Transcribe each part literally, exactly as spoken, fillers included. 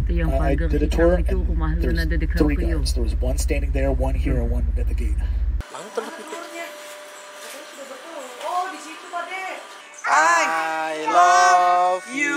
yung I pagar did a kita tour, itu and rumah there na was dekat three ko yun. guards. There was one standing there, one here, and one at the gate. Oh, di situ Pak De. I love you.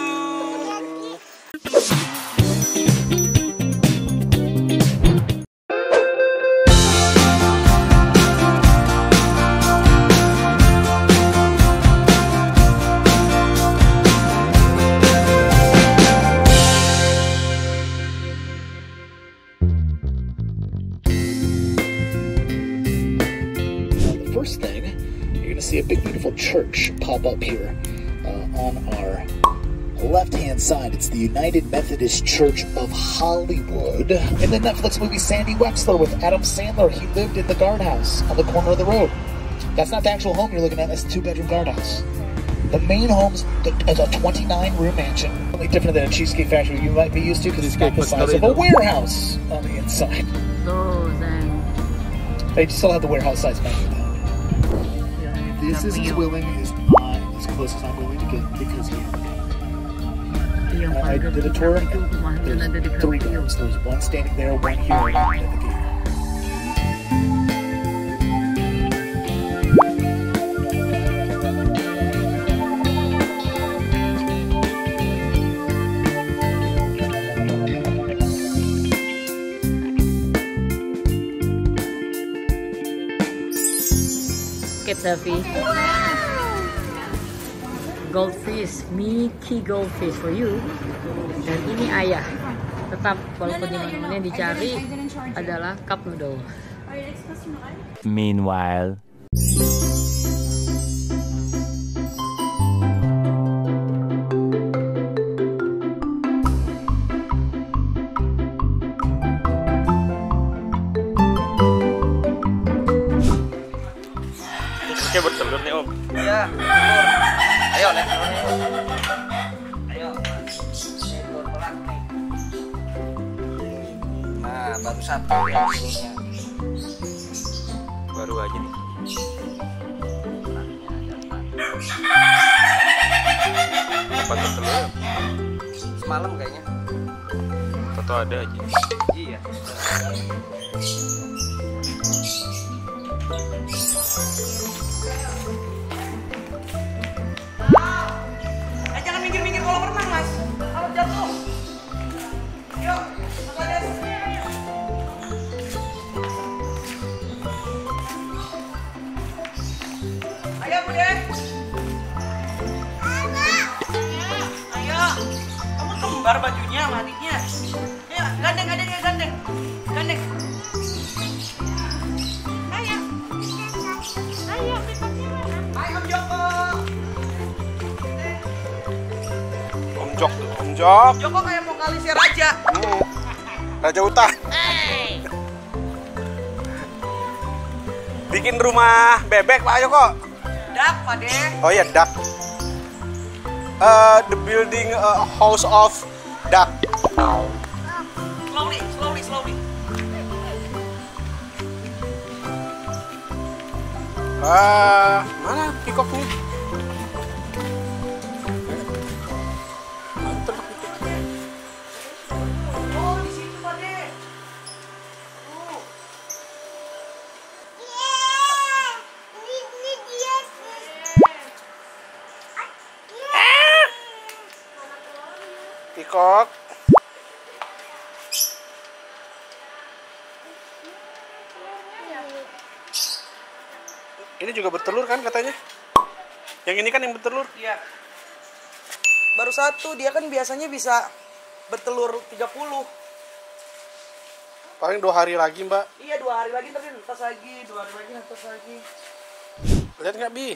First thing, you're going to see a big beautiful church pop up here uh, on our left hand side. It's the United Methodist Church of Hollywood. In the Netflix movie Sandy Wexler with Adam Sandler, he lived in the guardhouse on the corner of the road. That's not the actual home you're looking at, that's a two bedroom guardhouse. The main home's is a twenty-nine room mansion. Really different than a Cheesecake Factory you might be used to because it's got the size of a warehouse on the inside. Those and They still have the warehouse size menu though. This is as willing as I'm, as close as I'm willing to get because he, yung I pagar did a kita tour, itu rumah and na there's dekat three ko yun. guards. There was one standing there, one here, and one at the gate. Safi. Goldfish, Mickey goldfish for you. Dan ini ayah. Tetap walaupun di mana-mana yang dicari adalah cup noodle. Meanwhile. Kayak bertelur nih Om. Iya, telur. Ayo, lihat telurnya. Ayo. Telur pelan nih. Nah, baru satu ya telurnya. Baru aja nih. Kapan bertelur? Semalam kayaknya. Foto ada aja. Iya. Eh, jangan minggir-minggir kalau berenang, Mas. Kalau jatuh. Yuk, Mas Ades. Ayo, Bude. Ayo. Kamu kembar bajunya sama adiknya. Ayo, gandeng, gandeng, ya, gandeng. Gandeng. Ayo. Ayo, Ayo, Om Joko. Om Jok tuh, Om Jok. Joko kayak vokalisnya Raja. Hmm. Raja Hutan. Bikin rumah bebek Pak Joko. Dak, Pak De. Oh iya, duck. Uh, the building uh, house of duck. Slowly, slowly, slowly. Ah, mana peacocknya? Mantap. Oh, di situ, Pak De. Tuh. Peacock. Ini juga bertelur kan katanya? Yang ini kan yang bertelur? Iya. Baru satu, dia kan biasanya bisa bertelur tiga puluh. Paling dua hari lagi Mbak. Iya, dua hari lagi tapi netas lagi, dua hari lagi netas lagi. Lihat nggak Bi?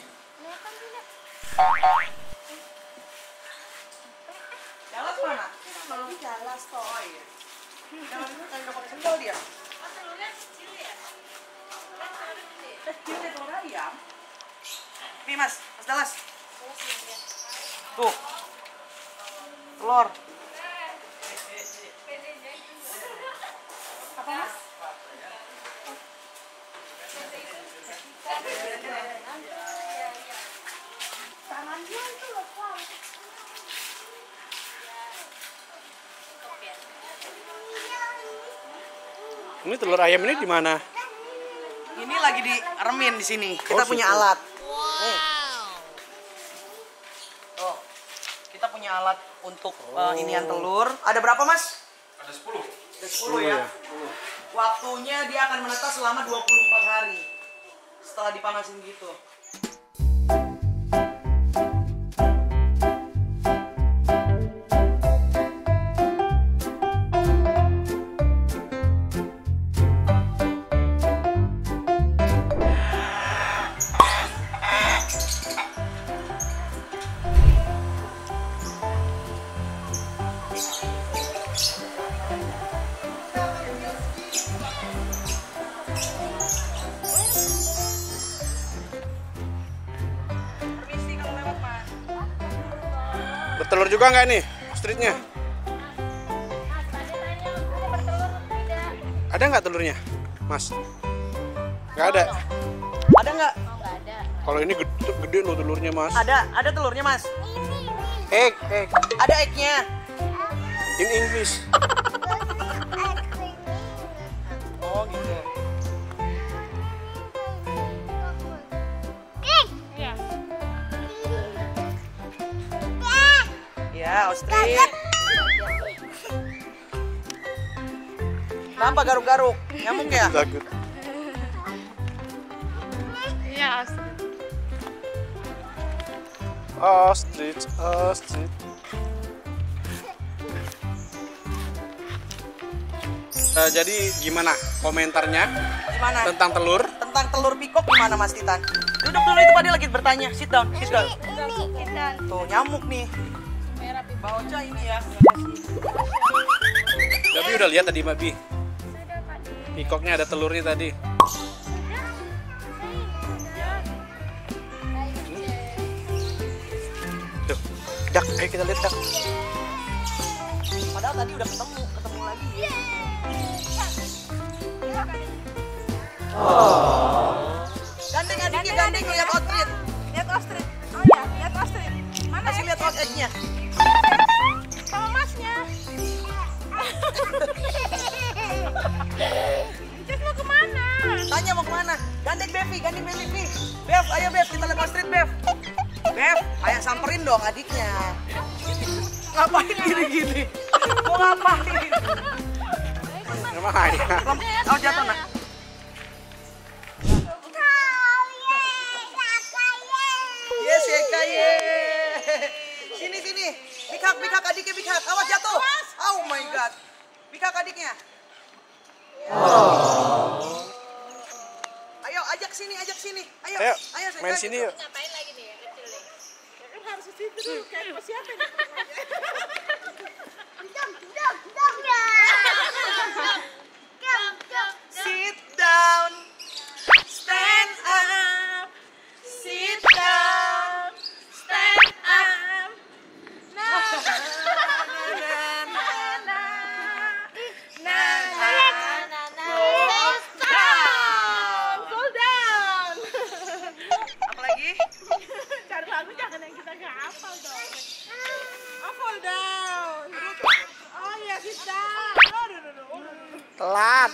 Jalas mana? Belum jalas toh. Oh iya. Jalas itu kan udah pakai sendal dia. Oh, telurnya kecil ya? Kecil deh telur ayam. Nih Mas, Mas Dalas. Tuh. Telur. Apa Mas? Tangannya itu loh, Pak. Ini telur ayam ini di mana? Ini lagi diremin di sini. Kita Oh, punya situ. alat. Nih. Oh, kita punya alat untuk uh, inian telur. Ada berapa, Mas? Ada sepuluh. Ada sepuluh ya. Waktunya dia akan menetas selama dua puluh empat hari. Setelah dipanasin gitu. Permisi kalau lewat, Mas. Bertelur juga nggak nih ostrich-nya? Ada nggak telurnya, Mas? Nggak ada. Ada nggak? Kalau ini gede, gede loh telurnya, Mas. Ada, ada telurnya, Mas. Egg, egg. Ada egg-nya. In English. Oh, gitu. Ya, ostrich. Kenapa garuk-garuk? Nyamuk ya? Takut. Ostrich, ostrich. Eh, jadi gimana komentarnya Gimana? tentang telur? Tentang telur pikok gimana, Mas Titan? Duduk dulu, itu Pak, dia lagi bertanya. Sit down, sit down. Tuh, nyamuk nih. Mbak Ocha ini ya. Tapi udah lihat tadi, Mbak Bi. Pikoknya ada telurnya tadi. Tuh, dak, ayo kita lihat dak. Padahal tadi udah ketemu, ketemu lagi. Gandeng adiknya, gandeng lihat ostrich. Lihat ostrich. Oh ya, lihat ostrich. Mana Kasih lihat egg-nya? egg-nya. Sama masnya. Cus mau kemana? Tanya mau kemana? Gandeng Bevi, gandeng Bevi. Bev, ayo Bev, kita lihat ostrich Bev. Bev, ayo samperin dong adiknya. Ngapain gini-gini? Mau ngapain? Gimana ya? Oh, jatuh nak. Yes, Eka, ye. Sini, sini. Bikak, bikak adiknya, bikak. Awas jatuh. Oh my god. Bikak adiknya. Ayo, ajak sini, ajak sini. Ayo, Ayo, ayo saya main ajak. sini yuk. Ngapain lagi nih reptil nih? Ya kan harus di situ dulu kayak mau siapa nih? Sit down. Stand up. Sit down. Stand up. Fall down. Apa lagi? Cari lagu jangan yang kita nggak hafal dong. Oh, fall down. Oh ya, sit down. Oh, no, no, no. Oh, no, no. Telat.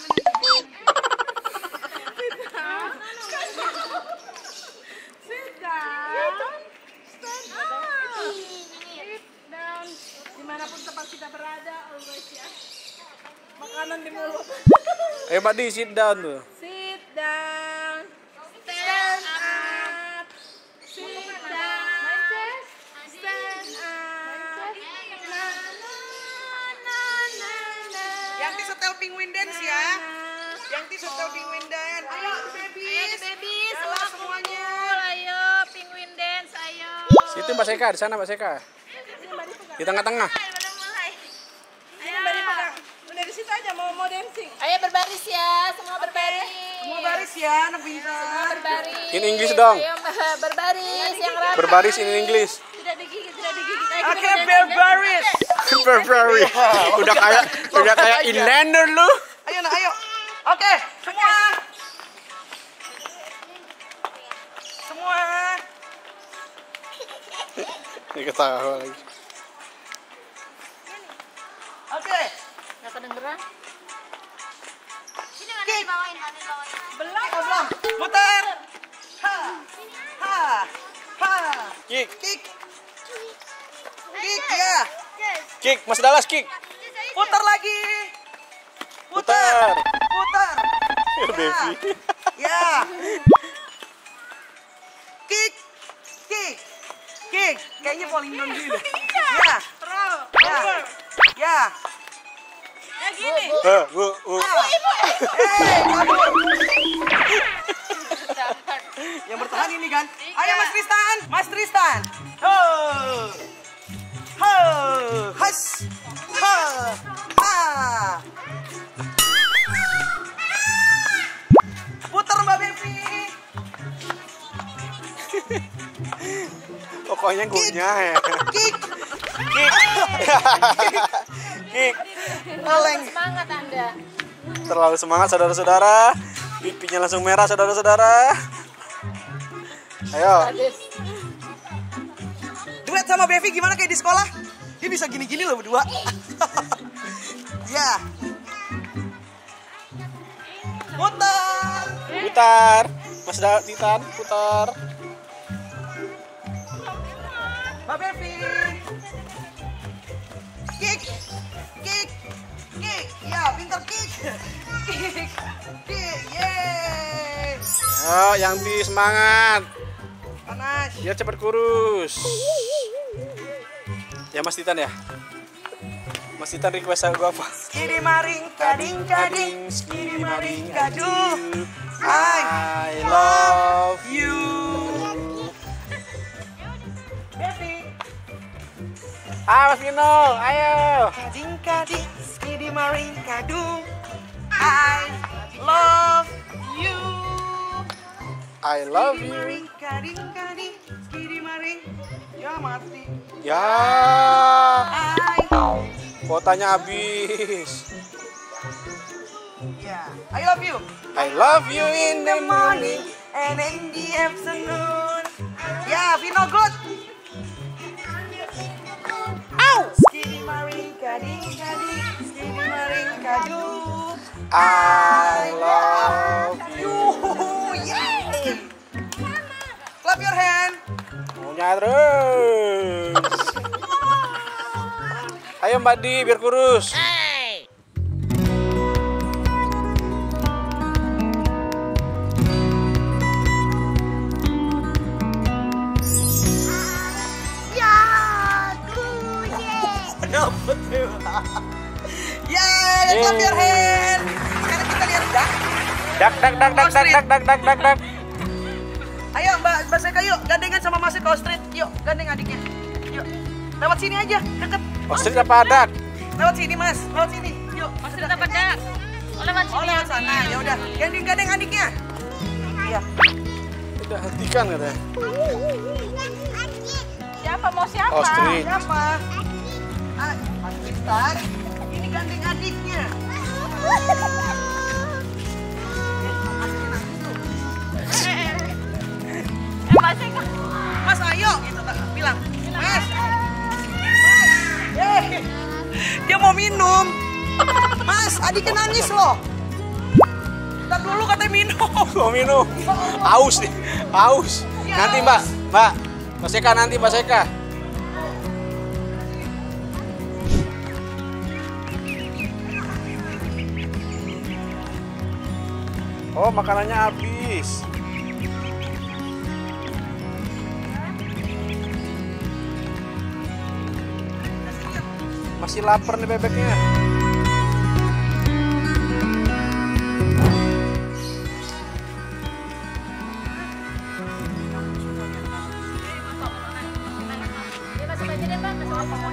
Sit down. Stand up. Sit down. Dimanapun tempat kita berada, always ya. Makanan di mulut. Ayo Mbak Di, sit down tuh. Sit down. Stand up. Sit down. Stand up. Na, na, na, na, na. Yang di setel penguin dance ya. Yang di setel penguin dance. Ayo baby. Ayo baby, Halo semua semuanya. kumpul. Ayo penguin dance, ayo. Situ Mbak Seka, di sana Mbak Seka. Di tengah-tengah. Ayo, udah mulai. Ayo. Dari mana? Dari situ aja mau mau dancing. Ayo berbaris ya, semua berbaris. Semua baris ya, anak pintar. Berbaris. In English dong. Ayo Mbak, berbaris yang rapi. Berbaris in English. Tidak digigit, tidak digigit. Ayo, Oke, kita Bev dancing, Baris. Berbaris. Udah kayak udah kayak inlander lu. Ayo nak, ayo. Oke, semua. Semua. Ini ketawa lagi. Oke. Nggak kedengeran? Kick. Belum. Oh, belum. Muter. Ha. Ha. Ha. Kick. Kick. Kick ya. Kick, Mas Dallas kick. Putar lagi. Putar. Putar. Ya, Bevi. Ya. Kick. Kick. Kick. Kayaknya paling non dulu. Ya. Roll. Ya. Ya. Ya gini. Eh, bu, bu. Hei, kabur. Yang bertahan ini kan. Ayo Mas Tristan. Mas Tristan. Ho. Ho. Has. Ha. Ha. Putar Mbak Bevi. Pokoknya gunya ya. Kick. Kick. Kick. Oleng. Semangat Anda. Terlalu semangat saudara-saudara. Pipinya langsung merah saudara-saudara. Ayo. Duet sama Bevi gimana kayak di sekolah? Dia bisa gini-gini loh berdua. Ya. Putar. Putar. Mas Da- Titan, putar. Mbak Bevi. Kick. Kick. Kick. Ya, pintar kick. Kick. Kick. Yeay. Ayo, yang di semangat. Panas. Biar cepat kurus. Ya Mas Titan ya. Mas Titan request aku apa? Skidi maring kading kading. Skidi maring kadu. I I love you. Bevi. Ah, Mas Vino, ayo. Kading kading. Skidi maring kadu. I love you. I love you. Maring kading kading. Skidi maring. Ya mati. Ya, I. kuotanya habis. Ya. I love you. I love you in the morning. And in the afternoon. Ya, Vino good. Ow! Skidi maring kading kading. Skidi maring kadu. I love you. Yay! Clap your hand. Punya terus. Ayo Mbak Di, biar kurus. Dapet ya. Yeay, clap your hand. Sekarang kita lihat dak. Dak dak dak dak dak dak dak dak dak dak. Ayo Mbak, Mbak Seka yuk, gandengan sama Mas Eko Street. Yuk, gandeng adiknya. Yuk. Lewat sini aja, deket. Ostrich apa dak? Lewat sini Mas, lewat sini. Yuk, Mas Rita pada. Oh lewat Oh, sini. lewat sana. Ya udah, gandeng-gandeng adiknya. Iya. Tidak hentikan katanya. Siapa mau siapa? Ostrich. Siapa? Ah, Mas Tristan. Ini gandeng adiknya. Eh Mas Eka. Mas ayo gitu tak bilang. Mas. Mas. Yeay. Dia mau minum. Mas, adiknya nangis loh. Ntar dulu katanya minum. Mau minum. Aus nih. Aus. Nanti Mbak. Mbak. Mbak Seka nanti Mbak Seka. Oh, makanannya habis. Masih lapar nih bebeknya. Dia masuk aja deh Mbak. Masuk aja.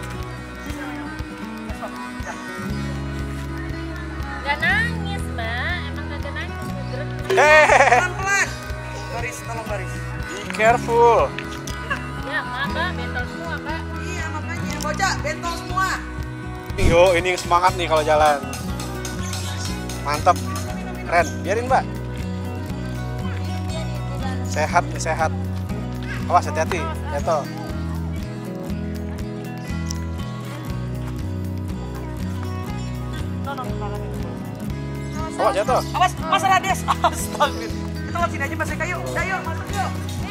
Gak nangis Mbak. Emang gak nangis. Gerak. Hehehe. Pelan-pelan. Baris, tolong baris. Be careful. Ya Mbak, Mbak. Bentol semua Mbak. Iya makanya, bocah bentol semua. Yo, ini yang semangat nih kalau jalan. Mantap. Keren. Biarin, Mbak. Sehat nih, sehat. Awas, hati-hati. Jatuh. Awas jatuh. Awas, Mas Rades. Astagfirullah. Kita lewat sini aja Mas Eka yuk. Ayo, masuk yuk.